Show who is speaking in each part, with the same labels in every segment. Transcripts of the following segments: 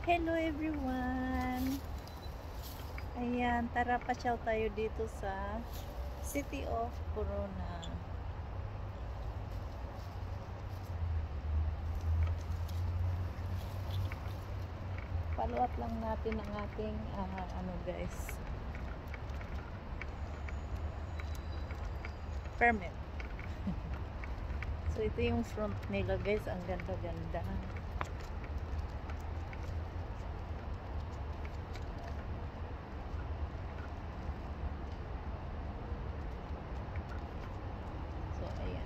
Speaker 1: Hello everyone! Ayan, tara pasyal tayo dito sa City of Corona. Follow up lang natin ang ating guys, permit. So ito yung front nila guys, ang ganda-ganda. So ayan.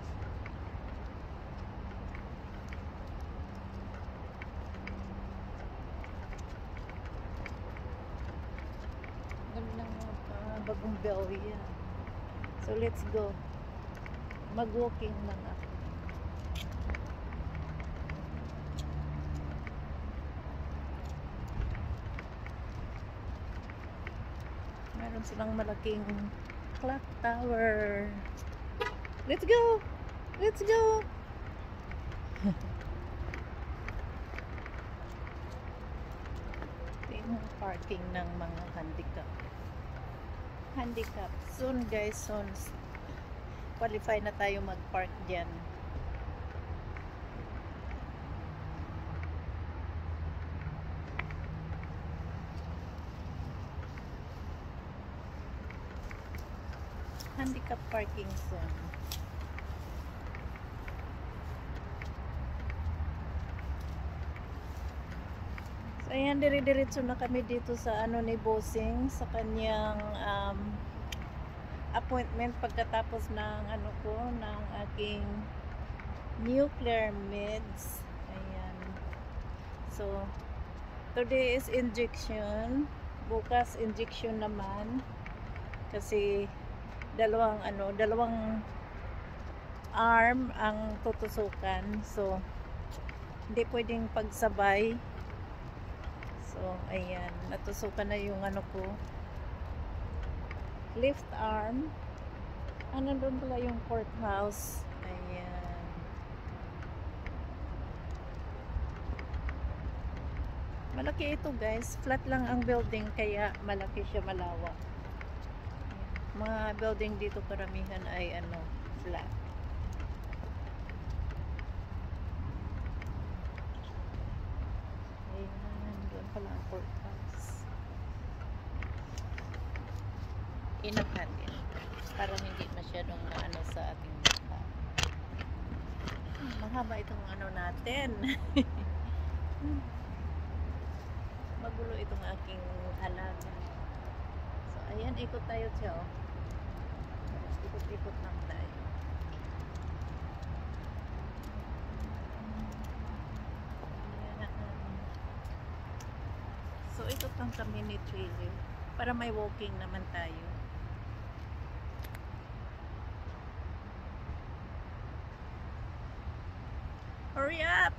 Speaker 1: Gandang bagong Belgia. So let's go. Mag-walking lang ako. Meron silang malaking clock tower. Let's go! Let's go! Ito yung parking ng mga handicap. Soon guys, soon qualify na tayo mag-park dyan. Handicap parking soon. So ayan, dire-diretso na kami dito sa ni Bossing, sa kanyang appointment pagkatapos ng ng aking nuclear meds. Ayan. So today is injection, bukas injection naman kasi dalawang arm ang tutusukan. So hindi pwedeng pagsabay. So ayan, natusukan na yung ko, left arm. Doon pala yung courthouse. Ayan. Malaki ito guys, flat lang ang building kaya malaki siya, malawak. Mga building dito karamihan ay flat. Ayan, doon pala ang courthouse. Inakan din para hindi masyadong sa ating mukha. Mahaba itong natin. Magulo itong aking alaga. So ayan, ikot tayo siya. Ikot-ikot lang tayo. So ikot lang kami ni Chile para may walking naman tayo. Hurry up!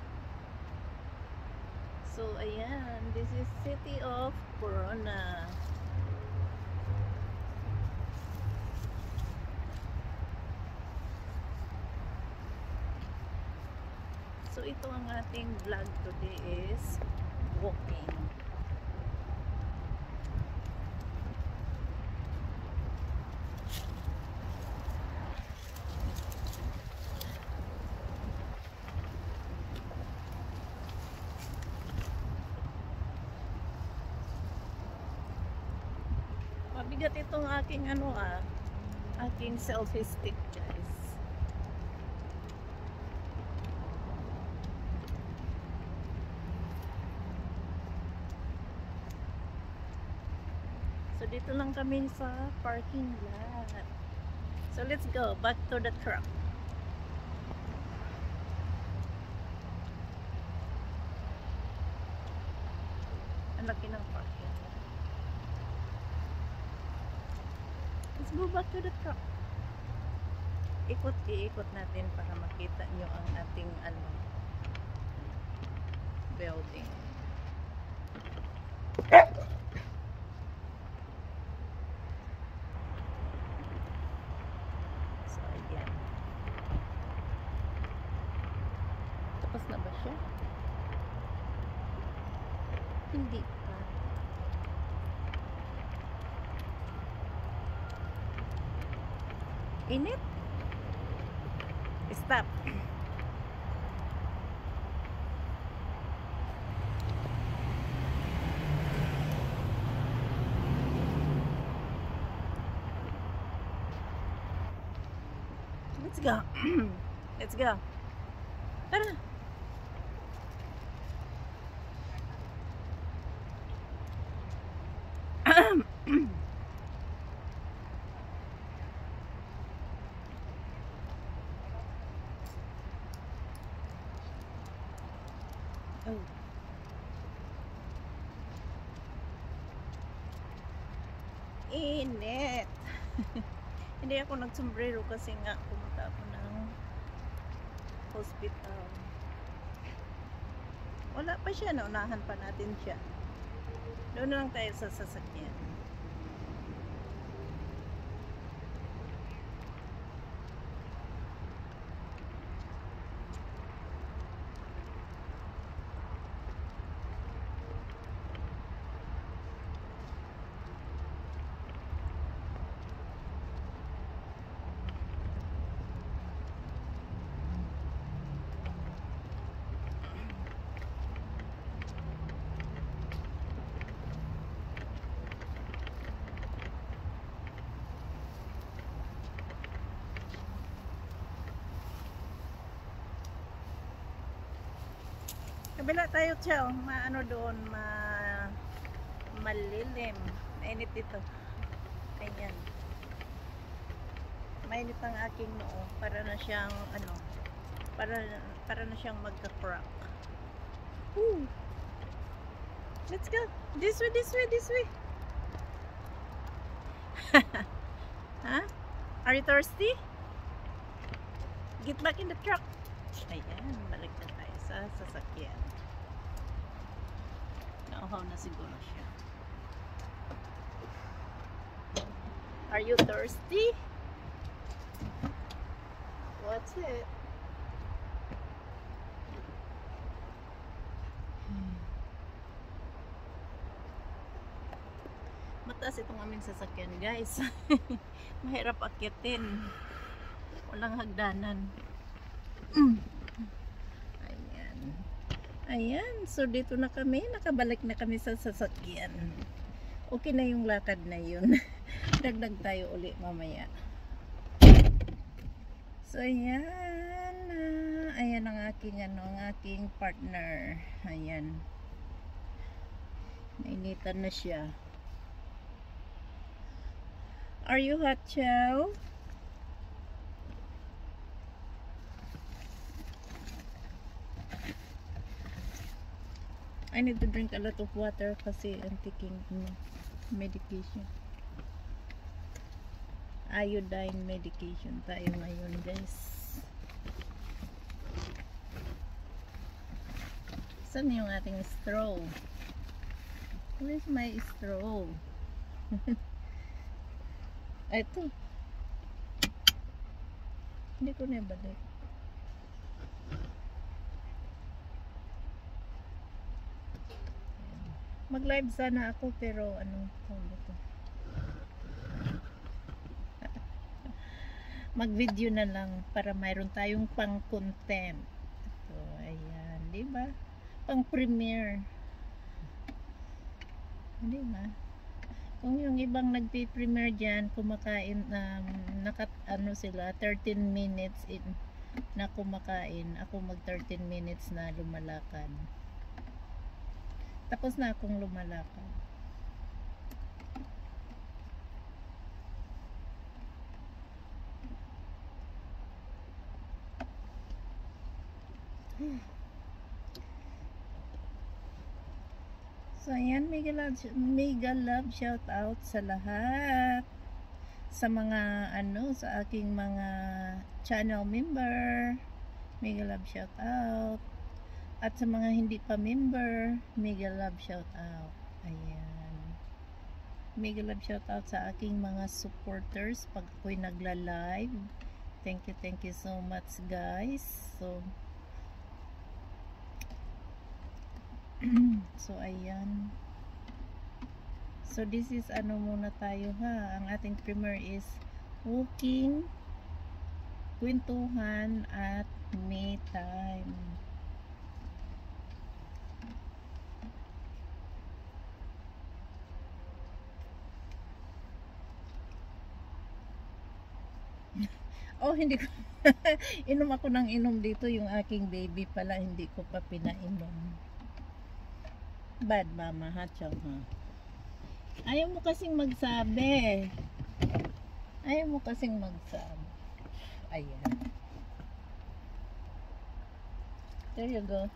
Speaker 1: So ayan, this is City of Corona. So ito ang ating vlog today is walking. Mabigat itong aking aking selfie stick guys. So dito lang kami sa parking lot. So let's go back to the truck. Ang laki ng parking. Let's go back to the truck. Ikot natin para makita nyo ang ating building. So ayan. Tapos na ba siya? Hindi pa. Init? Stop. Let's go. Let's go. Tara. Oh. Init. Hindi ako nagsombrero kasi nga pumunta ako ng hospital. Wala pa siya, naunahan pa natin siya. Doon na lang tayo sa sasakyan. Kabila tayo, Chow. Maano doon, malilim. Mainit dito. Ayan. Mainit ang aking noo. Para na siyang, ano, para na siyang magka-crack. Woo! Let's go. This way, this way, this way. Huh? Are you thirsty? Get back in the truck. Ayan, balik na tayo sa sasakyan. Nauhaw na siguro siya. Are you thirsty? What's it? Mataas itong aming sasakyan, guys. Mahirap akyatin. Walang hagdanan. Ayan. Ayan. So, dito na kami. Nakabalik na kami sa sasakyan. Okay na yung lakad na yun. Dagdag tayo uli mamaya. So, ayan. Ayan ang aking, ang aking partner. Ayan. Nainitan na siya. Are you hot, Chow? I need to drink a lot of water kasi I'm taking medication. Iodine medication tayo ngayon, guys. Saan yung ating straw? Where's my straw? Ito. Hindi ko na balik. Mag-live sana ako pero ano ito. Mag-video na lang para mayroon tayong pang-content. So, ayan, 'di ba? Pang-premiere. 'Di ba? Kung yung ibang nagpi-premiere diyan, kumakain ano sila 13 minutes na kumakain, ako mag 13 minutes na lumalakad. Tapos na akong lumalakad. So ayan, mega love shout out sa lahat, sa mga sa aking mga channel member, mega love shout out, at sa mga hindi pa member, mega love shout out. Ayan, mega love shout out sa aking mga supporters pag ako'y nagla-live. Thank you so much, guys. So So ayan. So this is ano muna tayo ha. Ang ating premiere is walking, kwentuhan at me time. Oh, hindi ko inom ako ng inom dito, yung aking baby pala hindi ko pa pinainom. Bad mama ha, chong ha. Ayaw mo kasing magsabi. Ayaw mo kasing magsabi. Ayan. There you go.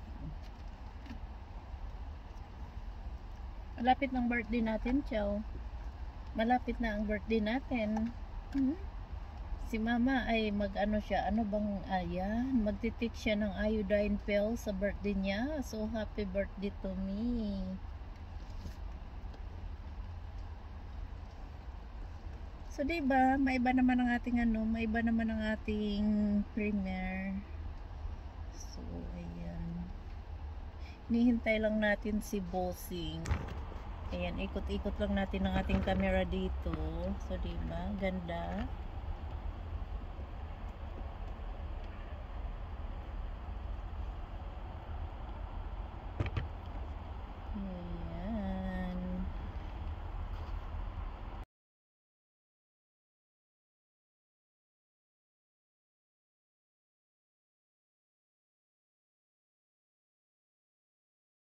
Speaker 1: Malapit ng birthday natin, chow. Malapit na ang birthday natin. Si mama ay mag-ano siya, ano bang, ayan, magtitik siya ng iodine pill sa birthday niya. So, happy birthday to me. So, diba, maiba naman ang ating ano, maiba naman ang ating premiere. So, ayan. Nihintay lang natin si Bossing. Ayan, ikot-ikot lang natin ang ating camera dito. So, diba, ganda.